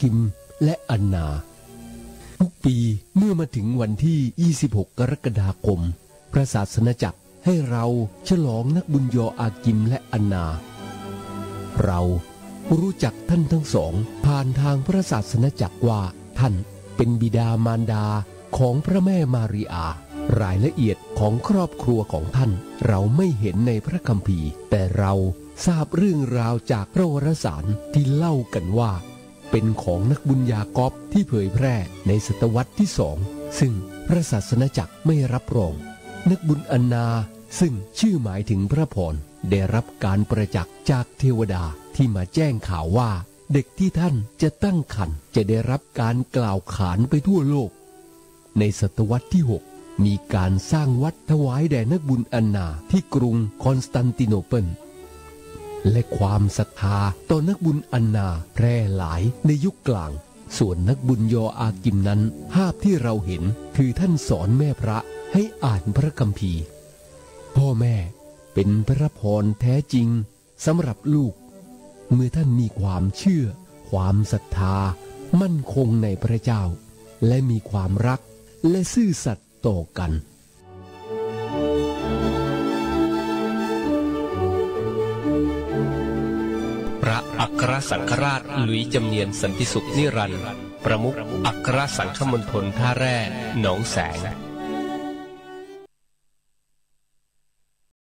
กิมและอันนาทุกปีเมื่อมาถึงวันที่26กรกฎาคมพระศาสนจักรให้เราฉลองนักบุญยออากิมและอันนาเรารู้จักท่านทั้งสองผ่านทางพระศาสนจักรว่าท่านเป็นบิดามารดาของพระแม่มารีอารายละเอียดของครอบครัวของท่านเราไม่เห็นในพระคัมภีร์แต่เราทราบเรื่องราวจากพระวรสารที่เล่ากันว่าเป็นของนักบุญยากอบที่เผยแพร่ในศตวรรษที่2ซึ่งพระศาสนจักรไม่รับรองนักบุญอันนาซึ่งชื่อหมายถึงพระพรได้รับการประจักษ์จากเทวดาที่มาแจ้งข่าวว่าเด็กที่ท่านจะตั้งครรภ์จะได้รับการกล่าวขานไปทั่วโลกในศตวรรษที่6มีการสร้างวัดถวายแด่นักบุญอันนาที่กรุงคอนสแตนติโนเปิลและความศรัทธาต่อนักบุญอันนาแพร่หลายในยุคกลางส่วนนักบุญยออากิมนั้นภาพที่เราเห็นคือท่านสอนแม่พระให้อ่านพระคัมภีร์พ่อแม่เป็นพระพรแท้จริงสำหรับลูกเมื่อท่านมีความเชื่อความศรัทธามั่นคงในพระเจ้าและมีความรักและซื่อสัตย์ต่อกันพระอัครสังฆราชหลุยส์จำเนียนสันติสุขนิรันดร์ประมุขอัครสังฆมณฑลท่าแร่หนองแสง